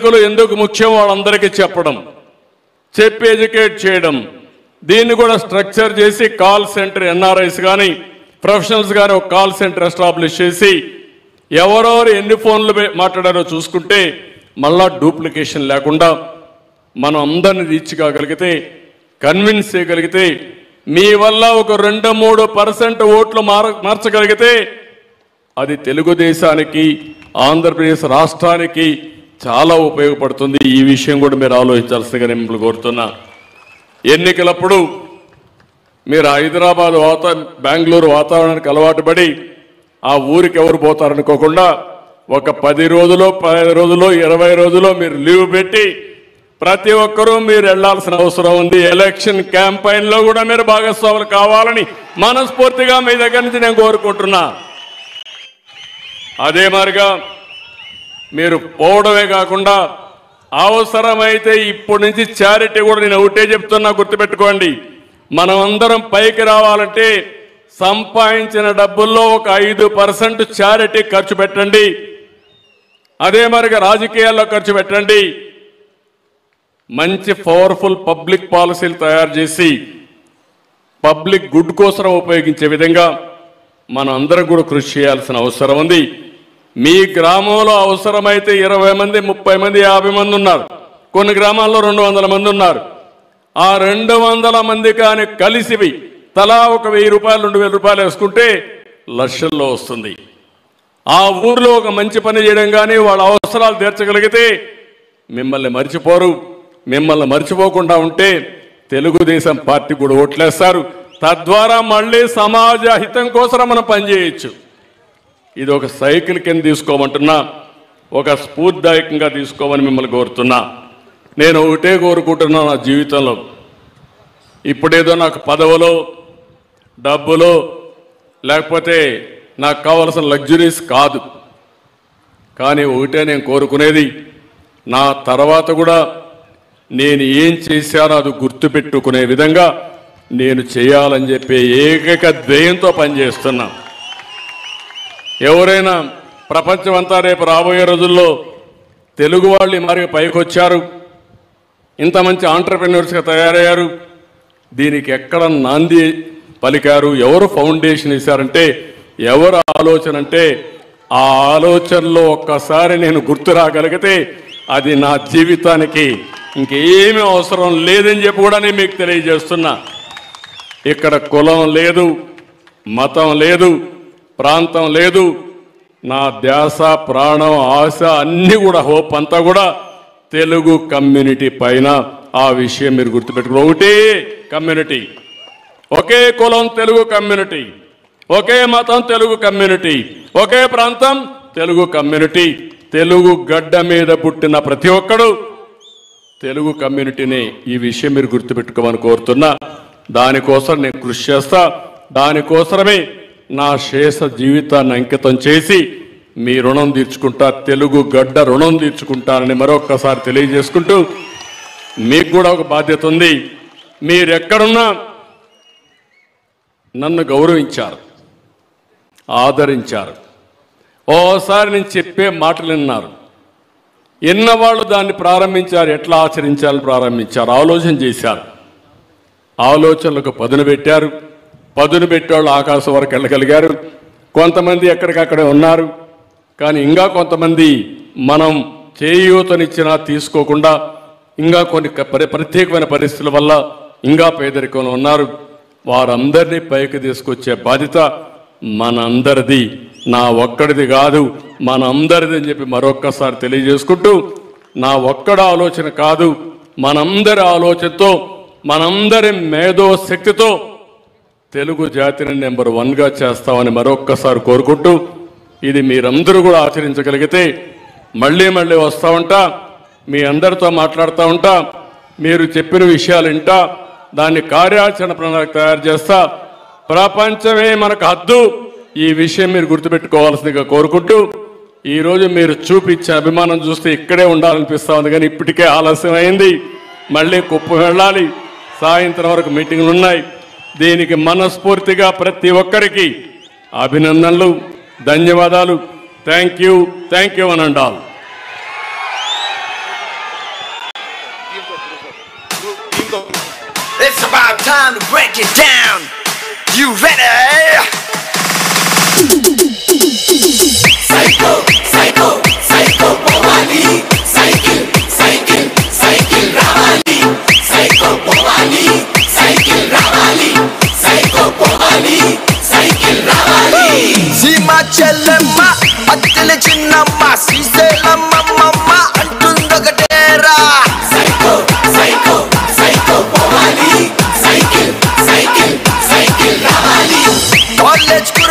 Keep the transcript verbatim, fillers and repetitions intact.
ఎన్నికలు ఎందుకు ముఖ్యం వాళ్ళందరికీ చెప్పడం, చెప్పి ఎడ్యుకేట్ చేయడం, దీన్ని కూడా స్ట్రక్చర్ చేసి కాల్ సెంటర్ ఎన్ఆర్ఐస్ కానీ ప్రొఫెషనల్స్ కానీ ఒక కాల్ సెంటర్ ఎస్టాబ్లిష్ చేసి ఎవరెవరు ఎన్ని ఫోన్లు మాట్లాడారో చూసుకుంటే మళ్ళా డూప్లికేషన్ లేకుండా మనం అందరినీ రీచ్ కాగలిగితే, కన్విన్స్ చేయగలిగితే, మీ వల్ల ఒక రెండు మూడు పర్సెంట్ ఓట్లు మార మార్చగలిగితే అది తెలుగుదేశానికి ఆంధ్రప్రదేశ్ రాష్ట్రానికి చాలా ఉపయోగపడుతుంది. ఈ విషయం కూడా మీరు ఆలోచించాల్సిందిగా నేను మిమ్మల్ని కోరుతున్నా. ఎన్నికలప్పుడు మీరు హైదరాబాద్ వాతా బెంగళూరు వాతావరణానికి అలవాటు పడి ఆ ఊరికి ఎవరు పోతారనుకోకుండా ఒక పది రోజులో పది రోజులో ఇరవై రోజులో మీరు లీవ్ పెట్టి ప్రతి ఒక్కరూ మీరు వెళ్లాల్సిన అవసరం ఉంది. ఎలక్షన్ క్యాంపెయిన్ లో కూడా మీరు భాగస్వాములు కావాలని మనస్ఫూర్తిగా మీ దగ్గర నుంచి నేను కోరుకుంటున్నా. అదే మాదిరిగా మీరు పోవడమే కాకుండా అవసరమైతే ఇప్పటి నుంచి చారిటీ కూడా నేను ఒకటే చెప్తున్నా, గుర్తుపెట్టుకోండి. మనం అందరం పైకి రావాలంటే సంపాదించిన డబ్బుల్లో ఒక ఐదు పర్సెంట్ చారిటీ ఖర్చు పెట్టండి. అదే మరిగా రాజకీయాల్లో ఖర్చు పెట్టండి. మంచి పవర్ఫుల్ పబ్లిక్ పాలసీలు తయారు చేసి పబ్లిక్ గుడ్ కోసం ఉపయోగించే విధంగా మనం అందరం కూడా కృషి చేయాల్సిన అవసరం ఉంది. మీ గ్రామంలో అవసరమైతే ఇరవై మంది ముప్పై మంది యాభై మంది ఉన్నారు, కొన్ని గ్రామాల్లో రెండు వందల మంది ఉన్నారు. ఆ రెండు వందల మంది కానీ కలిసివి తలా ఒక వెయ్యి రూపాయలు రెండు వేల రూపాయలు వేసుకుంటే లక్షల్లో వస్తుంది. ఆ ఊర్లో ఒక మంచి పని చేయడం కానీ వాళ్ళ అవసరాలు తీర్చగలిగితే మిమ్మల్ని మర్చిపోరు. మిమ్మల్ని మర్చిపోకుండా ఉంటే తెలుగుదేశం పార్టీ కూడా ఓట్లేస్తారు. తద్వారా మళ్ళీ సమాజ హితం కోసం మనం పనిచేయచ్చు. ఇది ఒక సైకిల్ కింద తీసుకోమంటున్నా, ఒక స్ఫూర్తిదాయకంగా తీసుకోమని మిమ్మల్ని కోరుతున్నా. నేను ఒకటే కోరుకుంటున్నా, నా జీవితంలో ఇప్పుడేదో నాకు పదవులో డబ్బులో లేకపోతే నాకు కావాల్సిన లగ్జరీస్ కాదు, కానీ ఒకటే నేను కోరుకునేది, నా తర్వాత కూడా నేను ఏం చేశానో అది గుర్తుపెట్టుకునే విధంగా నేను చేయాలని చెప్పి ఏకైక ధ్యేయంతో పనిచేస్తున్నా. ఎవరైనా ప్రపంచం అంతా రేపు రాబోయే రోజుల్లో తెలుగు వాళ్ళు మరి పైకి వచ్చారు, ఇంత మంచి ఆంటర్ప్రెన్యూర్స్గా తయారయ్యారు, దీనికి ఎక్కడ నాంది పలికారు, ఎవరు ఫౌండేషన్ వేశారంటే, ఎవరు ఆలోచన అంటే, ఆ ఆలోచనలో ఒక్కసారి నేను గుర్తు రాగలిగితే అది నా జీవితానికి ఇంకేమీ అవసరం లేదని చెప్పి కూడా నేను మీకు తెలియజేస్తున్నా. ఇక్కడ కులం లేదు, మతం లేదు, ప్రాంతం లేదు. నా ధ్యాస ప్రాణం ఆశ అన్నీ కూడా హోప్ అంతా కూడా తెలుగు కమ్యూనిటీ పైన. ఆ విషయం మీరు గుర్తుపెట్టుకుని, ఒకటే కమ్యూనిటీ, ఒకే కులం తెలుగు కమ్యూనిటీ, ఒకే మతం తెలుగు కమ్యూనిటీ, ఒకే ప్రాంతం తెలుగు కమ్యూనిటీ. తెలుగు గడ్డ మీద పుట్టిన ప్రతి ఒక్కడు తెలుగు కమ్యూనిటీని. ఈ విషయం మీరు గుర్తుపెట్టుకోమని కోరుతున్నా. దానికోసం నేను కృషి చేస్తా. దానికోసమే నా శేష జీవితాన్ని అంకితం చేసి మీ రుణం తీర్చుకుంటా, తెలుగు గడ్డ రుణం తీర్చుకుంటానని మరొక్కసారి తెలియజేసుకుంటూ, మీకు కూడా ఒక బాధ్యత ఉంది. మీరెక్కడున్నా నన్ను గౌరవించారు, ఆదరించారు. ఓసారి నేను చెప్పే మాటలు విన్నారు. ఎన్నవాళ్ళు దాన్ని ప్రారంభించారు, ఎట్లా ఆచరించాలని ప్రారంభించారు, ఆలోచన చేశారు. ఆలోచనలకు పదును పెట్టారు. పదును పెట్టేవాళ్ళు ఆకాశం వరకు వెళ్ళగలిగారు. కొంతమంది ఎక్కడికక్కడే ఉన్నారు. కానీ ఇంకా కొంతమంది మనం చేయూతనిచ్చినా తీసుకోకుండా ఇంకా కొన్ని ప్రత్యేకమైన పరిస్థితుల వల్ల ఇంకా పేదరికంలో ఉన్నారు. వారందరినీ పైకి తీసుకొచ్చే బాధ్యత మనందరిది, నా ఒక్కడిది కాదు, మనందరిది అని చెప్పి మరొక్కసారి తెలియజేసుకుంటూ, నా ఒక్కడి ఆలోచన కాదు, మనందరి ఆలోచనతో, మనందరి మేధో శక్తితో తెలుగు జాతిని నెంబర్ వన్గా చేస్తామని మరొక్కసారి కోరుకుంటూ, ఇది మీరందరూ కూడా ఆచరించగలిగితే మళ్ళీ మళ్ళీ వస్తూ ఉంటా, మీ అందరితో మాట్లాడుతూ ఉంటా, మీరు చెప్పిన విషయాలు వింటా, దాన్ని కార్యాచరణ ప్రణాళిక తయారు చేస్తా. ప్రపంచమే మనకు హద్దు. ఈ విషయం మీరు గుర్తుపెట్టుకోవాల్సిందిగా కోరుకుంటూ, ఈరోజు మీరు చూపించే అభిమానం చూస్తే ఇక్కడే ఉండాలనిపిస్తూ ఉంది, కానీ ఇప్పటికే ఆలస్యం అయింది. మళ్ళీ కుప్పం వెళ్ళాలి, సాయంత్రం వరకు మీటింగ్లు ఉన్నాయి. దీనికి మనస్ఫూర్తిగా ప్రతి ఒక్కరికి అభినందనలు, ధన్యవాదాలు. థ్యాంక్ యూ, థ్యాంక్ యూ అని అండాలి. about time to break it down. You ready? Psycho, psycho, psycho, Powali. Cycle, cycle, cycle, Ravali. Psycho, Powali. Cycle, Ravali. Psycho, Powali. Cycle, Ravali. Sima Chellemma, Attile Chinnamma, Sriselamma Mamma, Antundakatera. Psycho, psycho, psycho, Powali. Cycle, cycle, cycle, Ravali. College